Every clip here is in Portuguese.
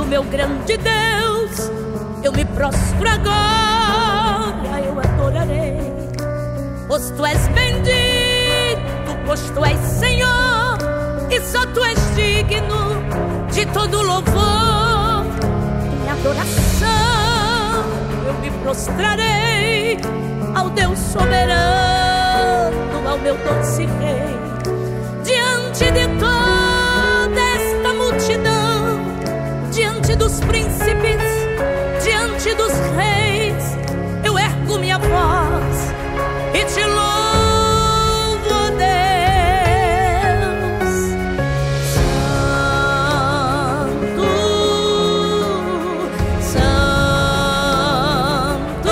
meu grande Deus, eu me prostro agora, eu adorarei. Pois tu és bendito, pois tu és Senhor, e só tu és digno de todo louvor. Em adoração eu me prostrarei ao Deus soberano, ao meu doce Rei. Diante de toda esta multidão, diante dos príncipes, diante dos reis, eu ergo minha voz e te louvo, ó Deus. Santo,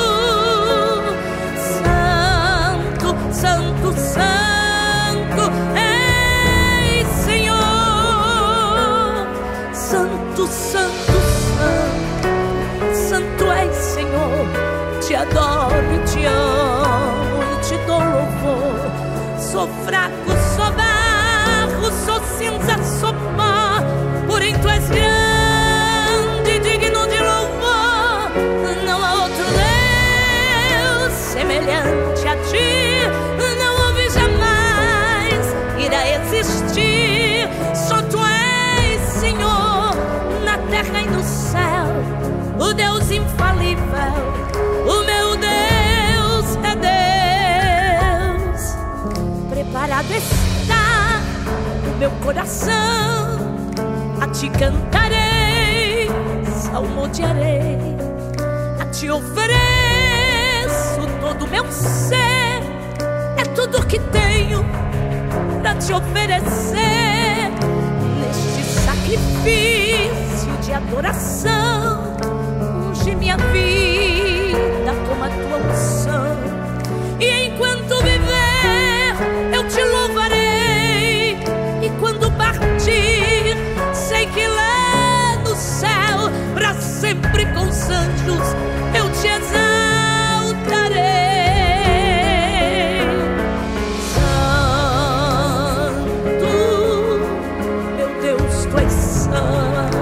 santo, santo, santo, santo, ei, Senhor. Santo, santo, santo, santo és, Senhor. Te adoro e te amo e te dou louvor. Sou fraco, sou barro, sou cinza, sou pó, porém tu és grande, digno de louvor. Não há outro Deus semelhante a ti, não houve jamais, irá existir. Só tu és, Senhor, na terra e no céu, o Deus infalível. O meu Deus é Deus. Preparado está o meu coração, a ti cantarei, salmodiarei, a ti ofereço todo o meu ser. É tudo que tenho pra te oferecer. Neste sacrifício de adoração, unge minha vida com a tua unção. E enquanto viver, eu te louvarei. E quando partir, sei que lá no céu, pra sempre com os anjos, eu te exaltarei. Santo, meu Deus, tu és santo.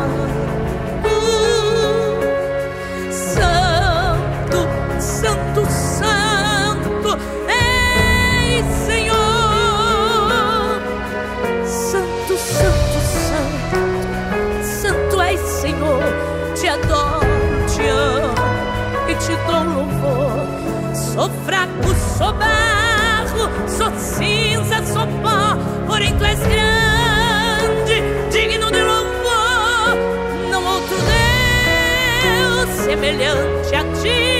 Santo, santo, ei, Senhor. Santo, santo, santo, santo és, Senhor. Te adoro, te amo e te dou louvor. Sou fraco, sou barro, sou cinza, sou pó, porém tu és grande, digno de louvor. Não outro Deus semelhante a ti,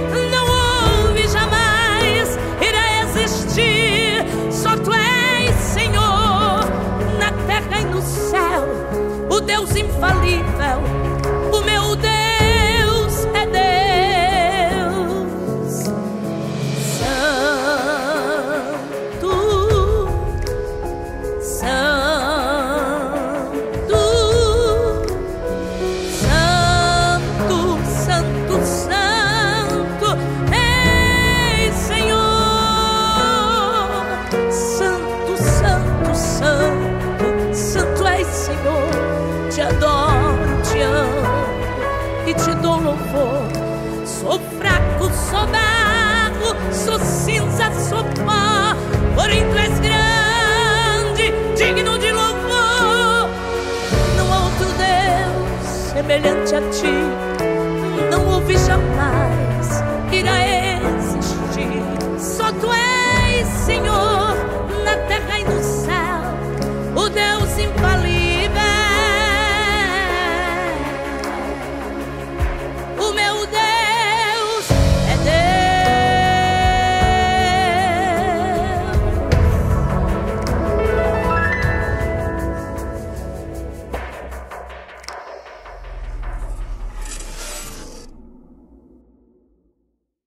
só tu és, Senhor, na terra e no céu, o Deus infalível. O meu Deus é Deus. Santo, santo, santo, santo, santo, ei, Senhor. Santo és, Senhor. Te adoro, te amo e te dou louvor. Sou fraco, sou barro, sou cinza, sou pó, porém tu és grande, digno de louvor. Não há outro Deus semelhante a ti, não houve jamais,